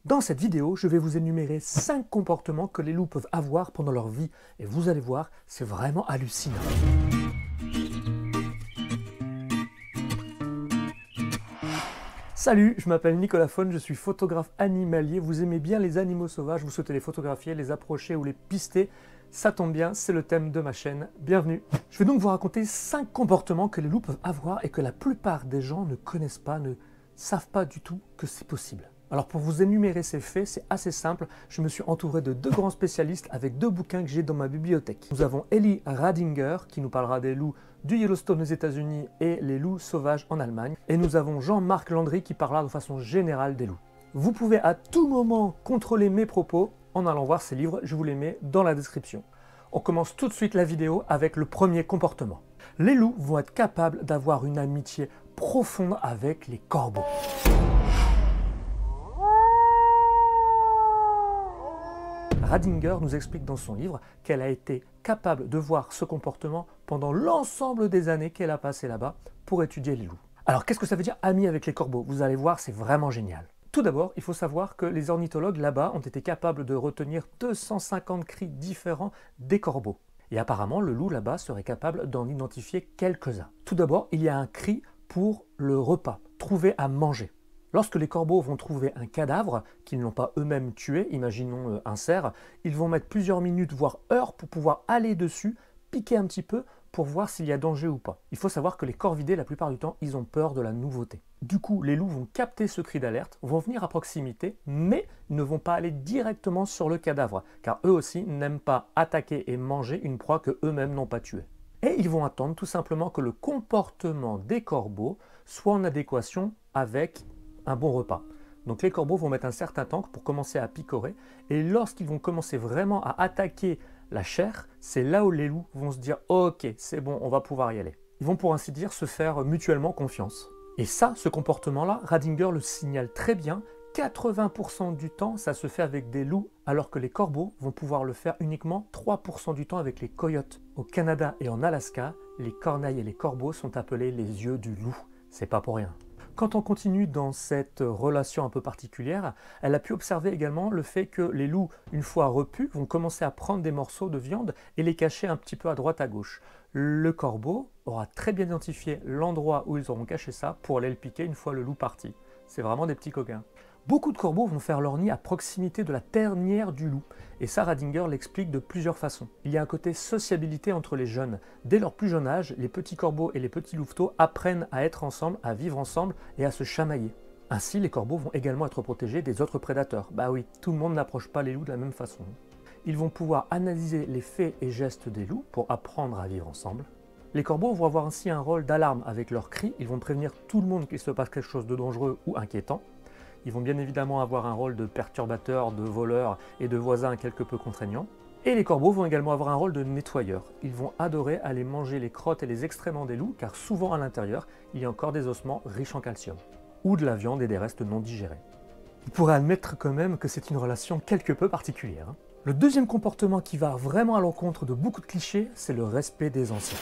Dans cette vidéo, je vais vous énumérer 5 comportements que les loups peuvent avoir pendant leur vie. Et vous allez voir, c'est vraiment hallucinant. Salut, je m'appelle Nicolas Fon, je suis photographe animalier. Vous aimez bien les animaux sauvages, vous souhaitez les photographier, les approcher ou les pister. Ça tombe bien, c'est le thème de ma chaîne. Bienvenue. Je vais donc vous raconter 5 comportements que les loups peuvent avoir et que la plupart des gens ne connaissent pas, ne savent pas du tout que c'est possible. Alors pour vous énumérer ces faits, c'est assez simple. Je me suis entouré de 2 grands spécialistes avec 2 bouquins que j'ai dans ma bibliothèque. Nous avons Eli Radinger qui nous parlera des loups du Yellowstone aux États-Unis et les loups sauvages en Allemagne. Et nous avons Jean-Marc Landry qui parlera de façon générale des loups. Vous pouvez à tout moment contrôler mes propos en allant voir ces livres, je vous les mets dans la description. On commence tout de suite la vidéo avec le premier comportement. Les loups vont être capables d'avoir une amitié profonde avec les corbeaux. Radinger nous explique dans son livre qu'elle a été capable de voir ce comportement pendant l'ensemble des années qu'elle a passées là-bas pour étudier les loups. Alors qu'est-ce que ça veut dire ami avec les corbeaux? Vous allez voir, c'est vraiment génial. Tout d'abord, il faut savoir que les ornithologues là-bas ont été capables de retenir 250 cris différents des corbeaux. Et apparemment, le loup là-bas serait capable d'en identifier quelques-uns. Tout d'abord, il y a un cri pour le repas, trouver à manger. Lorsque les corbeaux vont trouver un cadavre qu'ils n'ont pas eux-mêmes tué, imaginons un cerf, ils vont mettre plusieurs minutes, voire heures, pour pouvoir aller dessus, piquer un petit peu, pour voir s'il y a danger ou pas. Il faut savoir que les corvidés, la plupart du temps, ils ont peur de la nouveauté. Du coup, les loups vont capter ce cri d'alerte, vont venir à proximité, mais ne vont pas aller directement sur le cadavre, car eux aussi n'aiment pas attaquer et manger une proie que eux-mêmes n'ont pas tuée. Et ils vont attendre tout simplement que le comportement des corbeaux soit en adéquation avec un bon repas. Donc les corbeaux vont mettre un certain temps pour commencer à picorer, et lorsqu'ils vont commencer vraiment à attaquer la chair, c'est là où les loups vont se dire « Ok, c'est bon, on va pouvoir y aller ». Ils vont pour ainsi dire se faire mutuellement confiance. Et ça, ce comportement-là, Radinger le signale très bien, 80% du temps, ça se fait avec des loups, alors que les corbeaux vont pouvoir le faire uniquement 3% du temps avec les coyotes. Au Canada et en Alaska, les corneilles et les corbeaux sont appelés les yeux du loup. C'est pas pour rien. Quand on continue dans cette relation un peu particulière, elle a pu observer également le fait que les loups, une fois repus, vont commencer à prendre des morceaux de viande et les cacher un petit peu à droite à gauche. Le corbeau aura très bien identifié l'endroit où ils auront caché ça pour aller le piquer une fois le loup parti. C'est vraiment des petits coquins. Beaucoup de corbeaux vont faire leur nid à proximité de la ternière du loup, et ça Radinger l'explique de plusieurs façons. Il y a un côté sociabilité entre les jeunes. Dès leur plus jeune âge, les petits corbeaux et les petits louveteaux apprennent à être ensemble, à vivre ensemble et à se chamailler. Ainsi, les corbeaux vont également être protégés des autres prédateurs. Bah oui, tout le monde n'approche pas les loups de la même façon. Ils vont pouvoir analyser les faits et gestes des loups pour apprendre à vivre ensemble. Les corbeaux vont avoir ainsi un rôle d'alarme avec leurs cris, ils vont prévenir tout le monde qu'il se passe quelque chose de dangereux ou inquiétant. Ils vont bien évidemment avoir un rôle de perturbateur, de voleur et de voisin quelque peu contraignant. Et les corbeaux vont également avoir un rôle de nettoyeur. Ils vont adorer aller manger les crottes et les excréments des loups, car souvent à l'intérieur, il y a encore des ossements riches en calcium, ou de la viande et des restes non digérés. On pourrait admettre quand même que c'est une relation quelque peu particulière. Le deuxième comportement qui va vraiment à l'encontre de beaucoup de clichés, c'est le respect des anciens.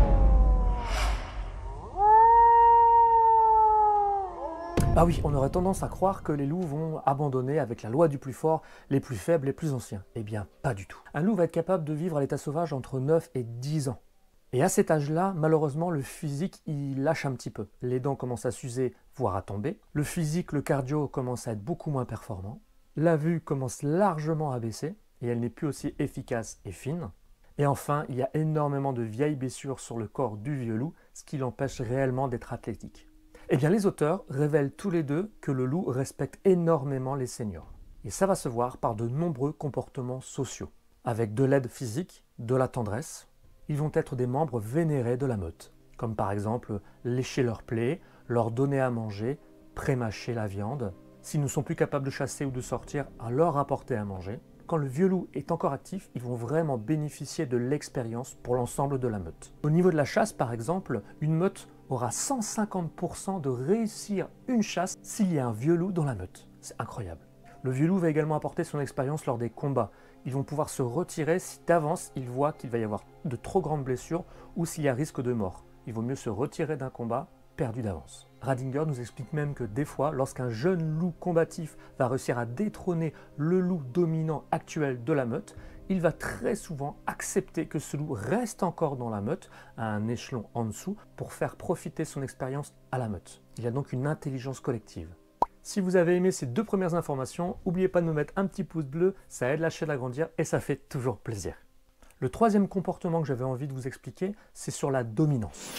Ah oui, on aurait tendance à croire que les loups vont abandonner avec la loi du plus fort les plus faibles, les plus anciens. Eh bien, pas du tout. Un loup va être capable de vivre à l'état sauvage entre 9 et 10 ans. Et à cet âge-là, malheureusement, le physique, il lâche un petit peu. Les dents commencent à s'user, voire à tomber. Le physique, le cardio commence à être beaucoup moins performant. La vue commence largement à baisser, et elle n'est plus aussi efficace et fine. Et enfin, il y a énormément de vieilles blessures sur le corps du vieux loup, ce qui l'empêche réellement d'être athlétique. Eh bien, les auteurs révèlent tous les deux que le loup respecte énormément les seniors. Et ça va se voir par de nombreux comportements sociaux. Avec de l'aide physique, de la tendresse, ils vont être des membres vénérés de la meute. Comme par exemple lécher leurs plaies, leur donner à manger, prémâcher la viande. S'ils ne sont plus capables de chasser ou de sortir, à leur apporter à manger. Quand le vieux loup est encore actif, ils vont vraiment bénéficier de l'expérience pour l'ensemble de la meute. Au niveau de la chasse, par exemple, une meute aura 150% de réussir une chasse s'il y a un vieux loup dans la meute. C'est incroyable. Le vieux loup va également apporter son expérience lors des combats. Ils vont pouvoir se retirer si d'avance ils voient qu'il va y avoir de trop grandes blessures ou s'il y a risque de mort. Il vaut mieux se retirer d'un combat perdu d'avance. Radinger nous explique même que des fois, lorsqu'un jeune loup combatif va réussir à détrôner le loup dominant actuel de la meute, il va très souvent accepter que ce loup reste encore dans la meute, à un échelon en dessous, pour faire profiter son expérience à la meute. Il y a donc une intelligence collective. Si vous avez aimé ces deux premières informations, n'oubliez pas de me mettre un petit pouce bleu, ça aide la chaîne à grandir et ça fait toujours plaisir. Le troisième comportement que j'avais envie de vous expliquer, c'est sur la dominance.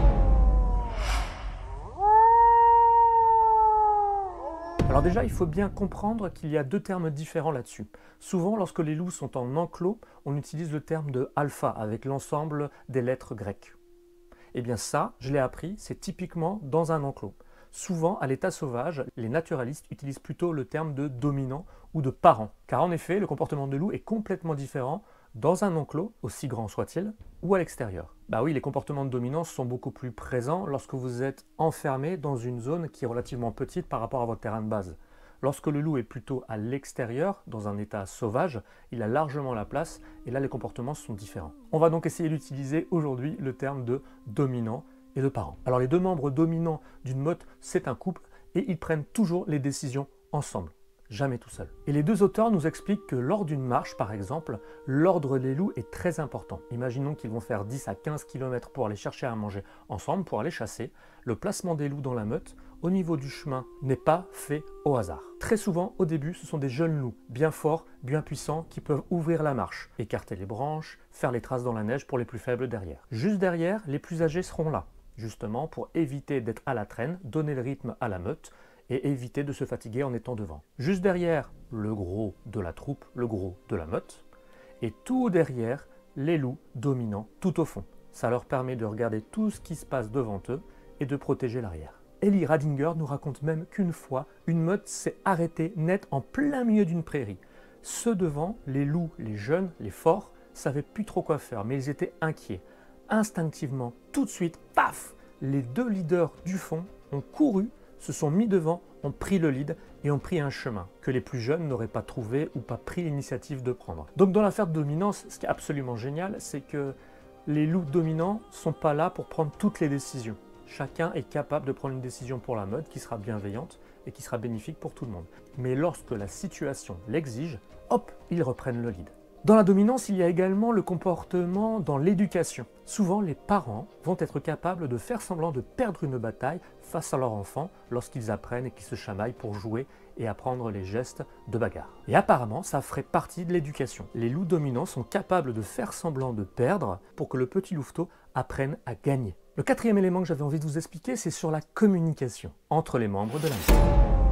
Alors déjà, il faut bien comprendre qu'il y a deux termes différents là-dessus. Souvent, lorsque les loups sont en enclos, on utilise le terme de alpha avec l'ensemble des lettres grecques. Eh bien ça, je l'ai appris, c'est typiquement dans un enclos. Souvent, à l'état sauvage, les naturalistes utilisent plutôt le terme de dominant ou de parent. Car en effet, le comportement de loup est complètement différent dans un enclos, aussi grand soit-il, ou à l'extérieur. Bah oui, les comportements de dominance sont beaucoup plus présents lorsque vous êtes enfermé dans une zone qui est relativement petite par rapport à votre terrain de base. Lorsque le loup est plutôt à l'extérieur, dans un état sauvage, il a largement la place et là les comportements sont différents. On va donc essayer d'utiliser aujourd'hui le terme de dominant et de parent. Alors les deux membres dominants d'une meute, c'est un couple et ils prennent toujours les décisions ensemble. Jamais tout seul. Et les deux auteurs nous expliquent que lors d'une marche, par exemple, l'ordre des loups est très important. Imaginons qu'ils vont faire 10 à 15 km pour aller chercher à manger ensemble, pour aller chasser. Le placement des loups dans la meute, au niveau du chemin, n'est pas fait au hasard. Très souvent, au début, ce sont des jeunes loups, bien forts, bien puissants, qui peuvent ouvrir la marche, écarter les branches, faire les traces dans la neige pour les plus faibles derrière. Juste derrière, les plus âgés seront là, justement pour éviter d'être à la traîne, donner le rythme à la meute, et éviter de se fatiguer en étant devant. Juste derrière, le gros de la troupe, le gros de la meute, et tout derrière, les loups dominants tout au fond. Ça leur permet de regarder tout ce qui se passe devant eux et de protéger l'arrière. Eli Radinger nous raconte même qu'une fois, une meute s'est arrêtée net en plein milieu d'une prairie. Ceux devant, les loups, les jeunes, les forts, savaient plus trop quoi faire, mais ils étaient inquiets. Instinctivement, tout de suite, paf, les deux leaders du fond ont couru, se sont mis devant, ont pris le lead et ont pris un chemin que les plus jeunes n'auraient pas trouvé ou pas pris l'initiative de prendre. Donc dans l'affaire de dominance, ce qui est absolument génial, c'est que les loups dominants ne sont pas là pour prendre toutes les décisions. Chacun est capable de prendre une décision pour la meute qui sera bienveillante et qui sera bénéfique pour tout le monde. Mais lorsque la situation l'exige, hop, ils reprennent le lead. Dans la dominance, il y a également le comportement dans l'éducation. Souvent, les parents vont être capables de faire semblant de perdre une bataille face à leur enfant lorsqu'ils apprennent et qu'ils se chamaillent pour jouer et apprendre les gestes de bagarre. Et apparemment, ça ferait partie de l'éducation. Les loups dominants sont capables de faire semblant de perdre pour que le petit louveteau apprenne à gagner. Le quatrième élément que j'avais envie de vous expliquer, c'est sur la communication entre les membres de la meute.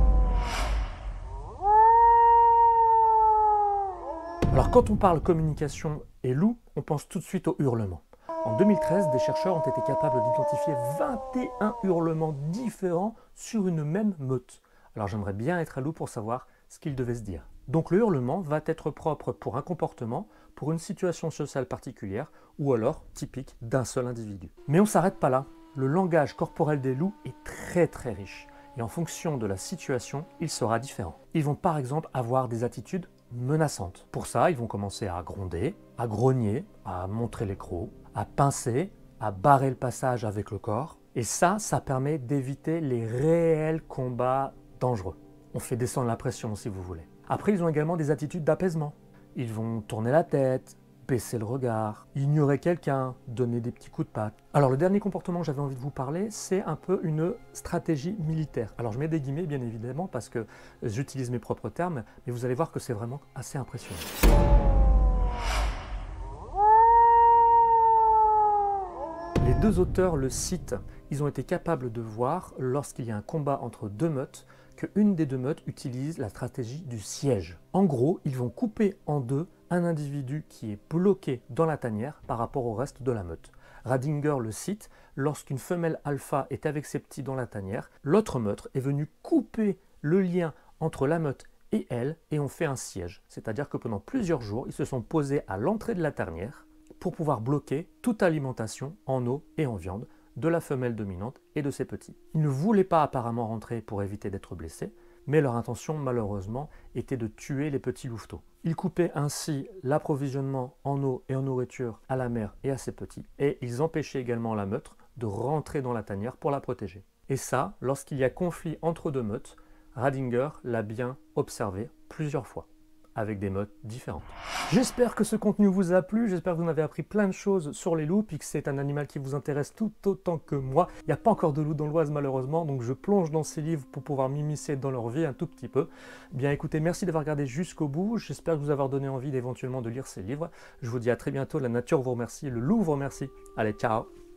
Alors quand on parle communication et loup, on pense tout de suite au hurlement. En 2013, des chercheurs ont été capables d'identifier 21 hurlements différents sur une même meute. Alors j'aimerais bien être un loup pour savoir ce qu'ils devaient se dire. Donc le hurlement va être propre pour un comportement, pour une situation sociale particulière, ou alors typique d'un seul individu. Mais on ne s'arrête pas là. Le langage corporel des loups est très riche. Et en fonction de la situation, il sera différent. Ils vont par exemple avoir des attitudes menaçantes. Pour ça, ils vont commencer à gronder, à grogner, à montrer les crocs, à pincer, à barrer le passage avec le corps. Et ça permet d'éviter les réels combats dangereux. On fait descendre la pression si vous voulez. Après, ils ont également des attitudes d'apaisement. Ils vont tourner la tête, baisser le regard, ignorer quelqu'un, donner des petits coups de patte. Alors le dernier comportement que j'avais envie de vous parler, c'est un peu une stratégie militaire. Alors je mets des guillemets bien évidemment parce que j'utilise mes propres termes, mais vous allez voir que c'est vraiment assez impressionnant. Les deux auteurs le citent, ils ont été capables de voir, lorsqu'il y a un combat entre deux meutes, qu'une des deux meutes utilise la stratégie du siège. En gros, ils vont couper en deux un individu qui est bloqué dans la tanière par rapport au reste de la meute. Radinger le cite, lorsqu'une femelle alpha est avec ses petits dans la tanière, l'autre meute est venue couper le lien entre la meute et elle et ont fait un siège. C'est-à-dire que pendant plusieurs jours, ils se sont posés à l'entrée de la tanière pour pouvoir bloquer toute alimentation en eau et en viande de la femelle dominante et de ses petits. Ils ne voulaient pas apparemment rentrer pour éviter d'être blessés, mais leur intention malheureusement était de tuer les petits louveteaux. Ils coupaient ainsi l'approvisionnement en eau et en nourriture à la mère et à ses petits, et ils empêchaient également la meute de rentrer dans la tanière pour la protéger. Et ça, lorsqu'il y a conflit entre deux meutes, Radinger l'a bien observé plusieurs fois, avec des meutes différentes. J'espère que ce contenu vous a plu, j'espère que vous en avez appris plein de choses sur les loups, puis que c'est un animal qui vous intéresse tout autant que moi. Il n'y a pas encore de loups dans l'Oise malheureusement, donc je plonge dans ces livres pour pouvoir m'immiscer dans leur vie un tout petit peu. Bien écoutez, merci d'avoir regardé jusqu'au bout, j'espère vous avoir donné envie d'éventuellement de lire ces livres. Je vous dis à très bientôt, la nature vous remercie, le loup vous remercie. Allez, ciao!